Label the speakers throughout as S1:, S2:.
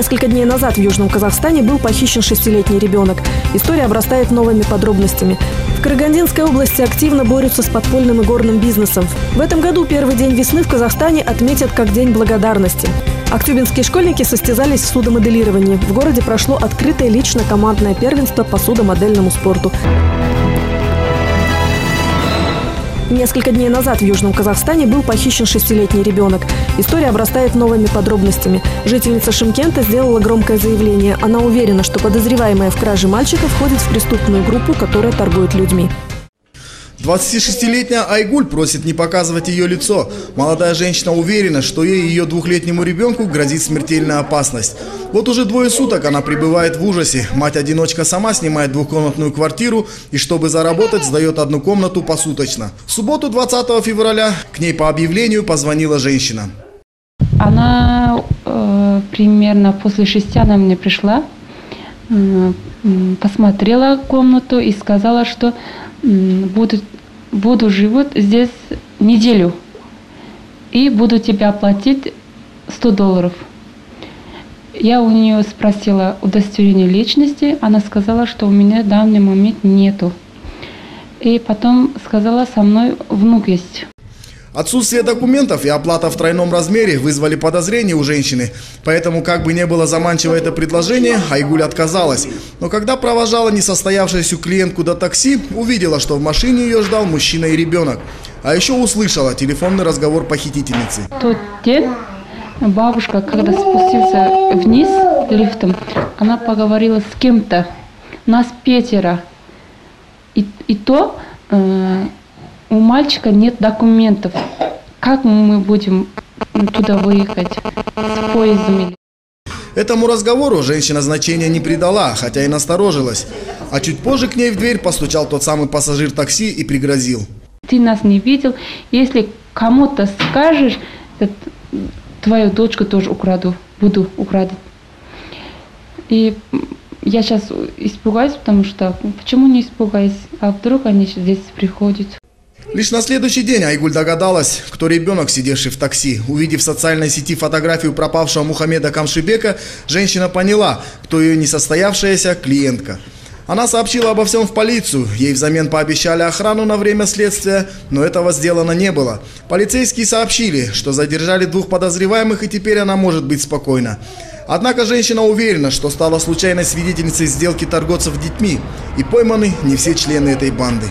S1: Несколько дней назад в Южном Казахстане был похищен 6-летний ребенок. История обрастает новыми подробностями. В Карагандинской области активно борются с подпольным и горным бизнесом. В этом году первый день весны в Казахстане отметят как День благодарности. Актюбинские школьники состязались в судомоделировании. В городе прошло открытое лично-командное первенство по судомодельному спорту. Несколько дней назад в Южном Казахстане был похищен 6-летний ребенок. История обрастает новыми подробностями. Жительница Шымкента сделала громкое заявление. Она уверена, что подозреваемая в краже мальчика входит в преступную группу, которая торгует людьми.
S2: 26-летняя Айгуль просит не показывать ее лицо. Молодая женщина уверена, что ей и ее 2-летнему ребенку грозит смертельная опасность. Вот уже 2 суток она пребывает в ужасе. Мать-одиночка сама снимает 2-комнатную квартиру и, чтобы заработать, сдает 1 комнату посуточно. В субботу 20 февраля к ней по объявлению позвонила женщина.
S3: Она примерно после 6 она мне пришла, посмотрела комнату и сказала, что буду живут здесь неделю и буду тебя платить $100. Я у нее спросила удостоверение личности, она сказала, что у меня в данный момент нету. И потом сказала, со мной внук есть.
S2: Отсутствие документов и оплата в тройном размере вызвали подозрения у женщины. Поэтому, как бы не было заманчиво это предложение, Айгуль отказалась. Но когда провожала несостоявшуюся клиентку до такси, увидела, что в машине ее ждал мужчина и ребенок. А еще услышала телефонный разговор похитительницы.
S3: Тот день бабушка, когда спустился вниз лифтом, она поговорила с кем-то. Нас 5. И то... У мальчика нет документов. Как мы будем туда выехать с поездами?
S2: Этому разговору женщина значения не придала, хотя и насторожилась. А чуть позже к ней в дверь постучал тот самый пассажир такси и пригрозил.
S3: Ты нас не видел. Если кому-то скажешь, твою дочку тоже буду украду. И я сейчас испугаюсь, потому что... Почему не испугаюсь? А вдруг они здесь приходят?
S2: Лишь на следующий день Айгуль догадалась, кто ребенок, сидевший в такси. Увидев в социальной сети фотографию пропавшего Мухаммеда Камшибека, женщина поняла, кто ее несостоявшаяся клиентка. Она сообщила обо всем в полицию. Ей взамен пообещали охрану на время следствия, но этого сделано не было. Полицейские сообщили, что задержали 2 подозреваемых, и теперь она может быть спокойна. Однако женщина уверена, что стала случайной свидетельницей сделки торговцев детьми, и пойманы не все члены этой банды.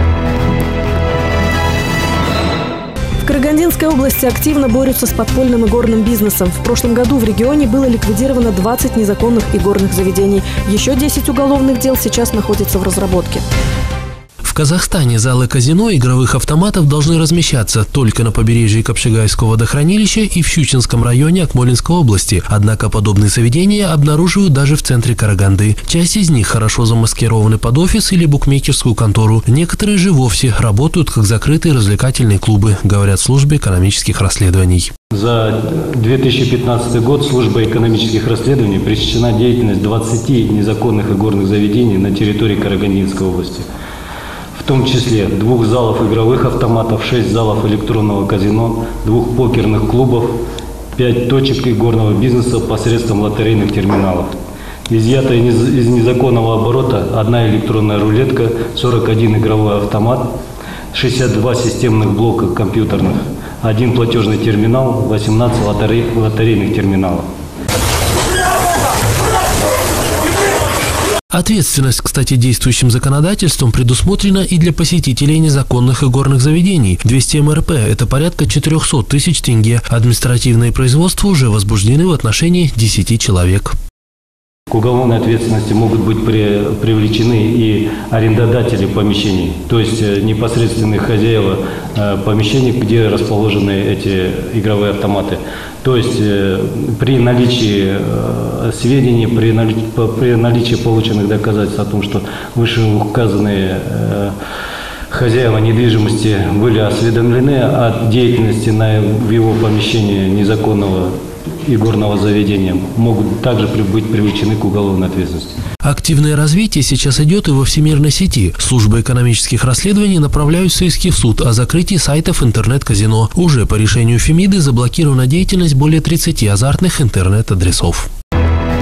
S1: В Карагандинской области активно борются с подпольным и горным бизнесом. В прошлом году в регионе было ликвидировано 20 незаконных игорных заведений. Еще 10 уголовных дел сейчас находятся в разработке.
S4: В Казахстане залы казино игровых автоматов должны размещаться только на побережье Капшигайского водохранилища и в Щучинском районе Акмолинской области. Однако подобные заведения обнаруживают даже в центре Караганды. Часть из них хорошо замаскированы под офис или букмекерскую контору. Некоторые же вовсе работают как закрытые развлекательные клубы, говорят в службе экономических расследований.
S5: За 2015 год служба экономических расследований пресечена деятельность 20 незаконных игорных заведений на территории Карагандинской области. В том числе 2 залов игровых автоматов, 6 залов электронного казино, 2 покерных клубов, 5 точек игорного бизнеса посредством лотерейных терминалов. Изъято из незаконного оборота 1 электронная рулетка, 41 игровой автомат, 62 системных блока компьютерных, 1 платежный терминал, 18 лотерейных терминалов.
S4: Ответственность, кстати, действующим законодательством предусмотрена и для посетителей незаконных игорных заведений. 200 МРП – это порядка 400 тысяч тенге. Административные производства уже возбуждены в отношении 10 человек.
S5: К уголовной ответственности могут быть привлечены и арендодатели помещений, то есть непосредственные хозяева помещений, где расположены эти игровые автоматы. То есть при наличии сведений, при наличии полученных доказательств о том, что вышеуказанные хозяева недвижимости были осведомлены о деятельности в его помещении незаконного игорного заведения, могут также быть привлечены к уголовной ответственности.
S4: Активное развитие сейчас идет и во всемирной сети. Служба экономических расследований направляются иски в суд о закрытии сайтов интернет-казино. Уже по решению Фемиды заблокирована деятельность более 30 азартных интернет-адресов.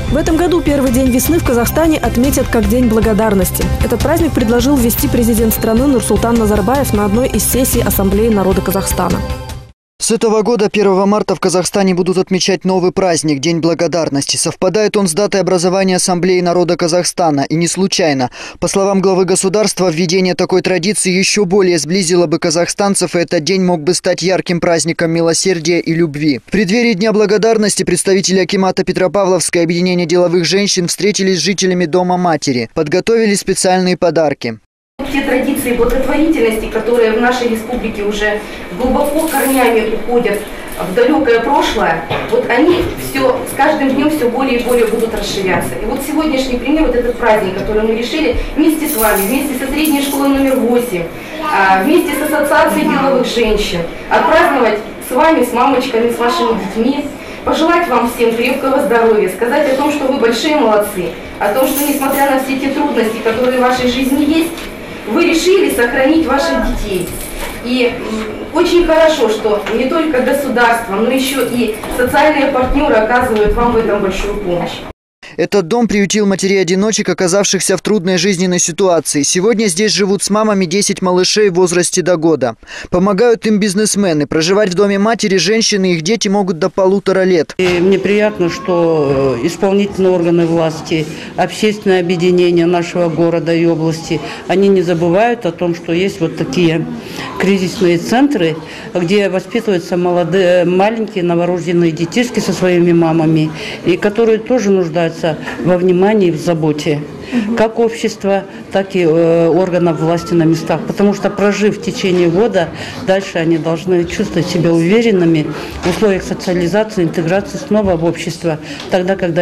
S1: В этом году первый день весны в Казахстане отметят как День благодарности. Этот праздник предложил ввести президент страны Нурсултан Назарбаев на одной из сессий Ассамблеи народа Казахстана.
S6: С этого года 1 марта в Казахстане будут отмечать новый праздник – День благодарности. Совпадает он с датой образования Ассамблеи народа Казахстана. И не случайно. По словам главы государства, введение такой традиции еще более сблизило бы казахстанцев, и этот день мог бы стать ярким праздником милосердия и любви. В преддверии Дня благодарности представители акимата Петропавловской объединения деловых женщин встретились с жителями Дома матери. Подготовили специальные подарки.
S7: Те традиции благотворительности, которые в нашей республике уже глубоко корнями уходят в далекое прошлое, вот они все с каждым днем все более и более будут расширяться. И вот сегодняшний пример, вот этот праздник, который мы решили вместе с вами, вместе со средней школой номер 8, вместе с ассоциацией деловых женщин, отпраздновать с вами, с мамочками, с вашими детьми, пожелать вам всем крепкого здоровья, сказать о том, что вы большие молодцы, о том, что несмотря на все те трудности, которые в вашей жизни есть, вы решили сохранить ваших детей. И очень хорошо, что не только государство, но еще и социальные партнеры оказывают вам в этом большую помощь.
S6: Этот дом приютил матерей-одиночек, оказавшихся в трудной жизненной ситуации. Сегодня здесь живут с мамами 10 малышей в возрасте до года. Помогают им бизнесмены. Проживать в доме матери женщины и их дети могут до 1,5 лет.
S8: И мне приятно, что исполнительные органы власти, общественные объединения нашего города и области, они не забывают о том, что есть вот такие кризисные центры, где воспитываются маленькие новорожденные детишки со своими мамами, и которые тоже нуждаются во внимании и в заботе как общества, так и органов власти на местах. Потому что, прожив в течение года, дальше они должны чувствовать себя уверенными в условиях социализации, интеграции снова в общество. Тогда, когда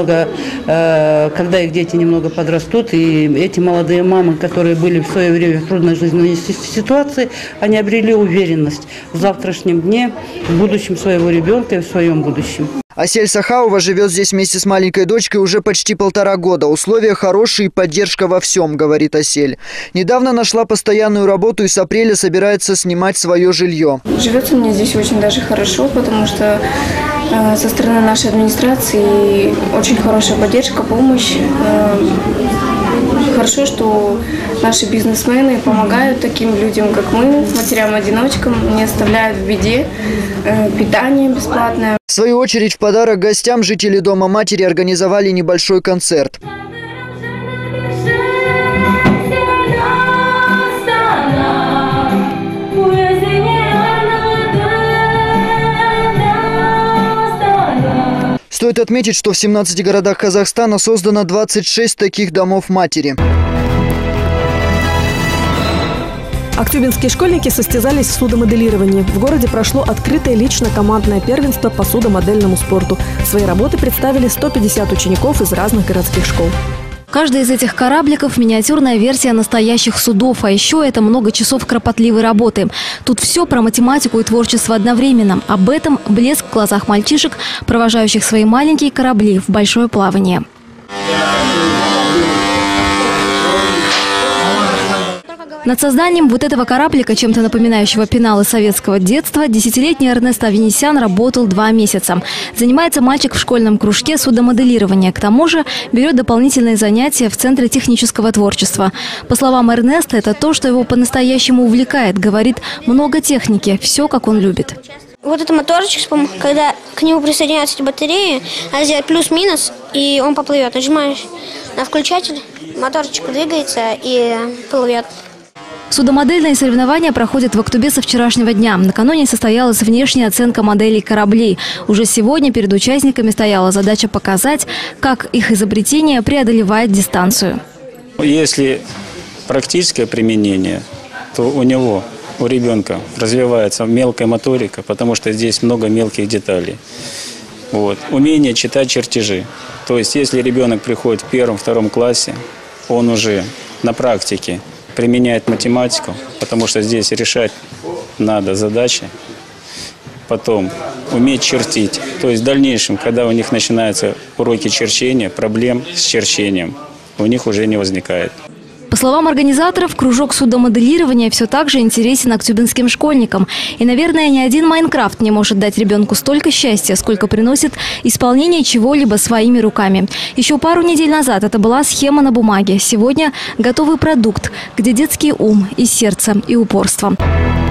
S8: их дети немного подрастут, и эти молодые мамы, которые были в свое время в трудной жизненной ситуации, они обрели уверенность в завтрашнем дне, в будущем своего ребенка и в своем будущем.
S6: Асель Сахаова живет здесь вместе с маленькой дочкой уже почти 1,5 года. Условия хорошие и поддержка во всем, говорит Асель. Недавно нашла постоянную работу и с апреля собирается снимать свое жилье.
S9: Живется мне здесь очень даже хорошо, потому что со стороны нашей администрации очень хорошая поддержка, помощь. Хорошо, что наши бизнесмены помогают таким людям, как мы, матерям-одиночкам, не оставляют в беде, питание бесплатное.
S6: В свою очередь, в подарок гостям жители Дома матери организовали небольшой концерт. Стоит отметить, что в 17 городах Казахстана создано 26 таких домов матери.
S1: Актюбинские школьники состязались в судомоделировании. В городе прошло открытое лично-командное первенство по судомодельному спорту. Свои работы представили 150 учеников из разных городских школ.
S10: Каждый из этих корабликов – миниатюрная версия настоящих судов, а еще это много часов кропотливой работы. Тут все про математику и творчество одновременно. Об этом блеск в глазах мальчишек, провожающих свои маленькие корабли в большое плавание. Над созданием вот этого кораблика, чем-то напоминающего пеналы советского детства, 10-летний Эрнест Авенесян работал 2 месяца. Занимается мальчик в школьном кружке судомоделирования. К тому же берет дополнительные занятия в Центре технического творчества. По словам Эрнеста, это то, что его по-настоящему увлекает. Говорит, много техники, все как он любит.
S11: Вот это моторчик, когда к нему присоединяются эти батареи, надо сделать плюс-минус, и он поплывет. Нажимаешь на включатель, моторчик двигается и плывет.
S10: Судомодельные соревнования проходят в Актубе со вчерашнего дня. Накануне состоялась внешняя оценка моделей кораблей. Уже сегодня перед участниками стояла задача показать, как их изобретение преодолевает дистанцию.
S12: Если практическое применение, то у ребенка развивается мелкая моторика, потому что здесь много мелких деталей. Умение читать чертежи. То есть, если ребенок приходит в 1-2 классе, он уже на практике применяет математику, потому что здесь решать надо задачи. Потом уметь чертить. То есть в дальнейшем, когда у них начинаются уроки черчения, проблем с черчением у них уже не возникает.
S10: По словам организаторов, кружок судомоделирования все так же интересен актюбинским школьникам. И, наверное, ни один Майнкрафт не может дать ребенку столько счастья, сколько приносит исполнение чего-либо своими руками. Еще пару недель назад это была схема на бумаге. Сегодня готовый продукт, где детский ум и сердце, и упорство.